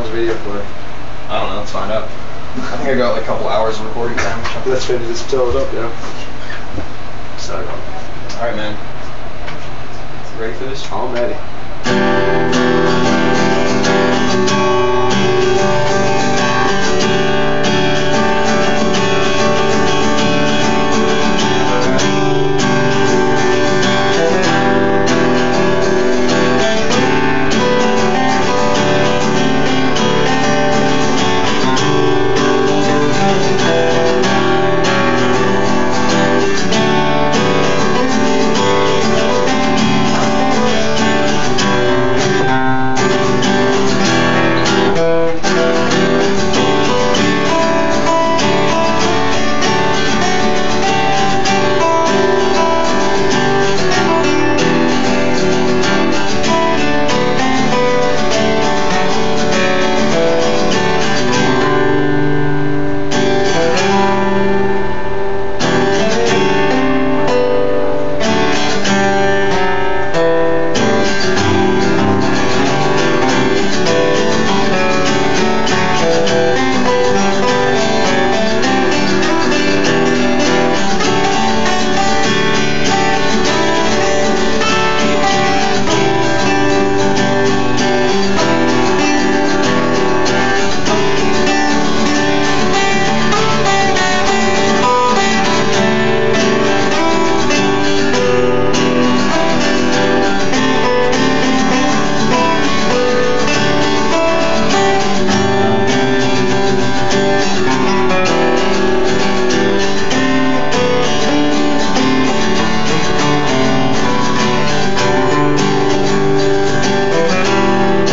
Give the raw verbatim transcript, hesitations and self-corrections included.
the video for? I don't know, let's find out. I think I got like a couple hours of recording time or something. Let's finish this, fill it up, yeah. So, Alright, man. Ready for this? I'm ready.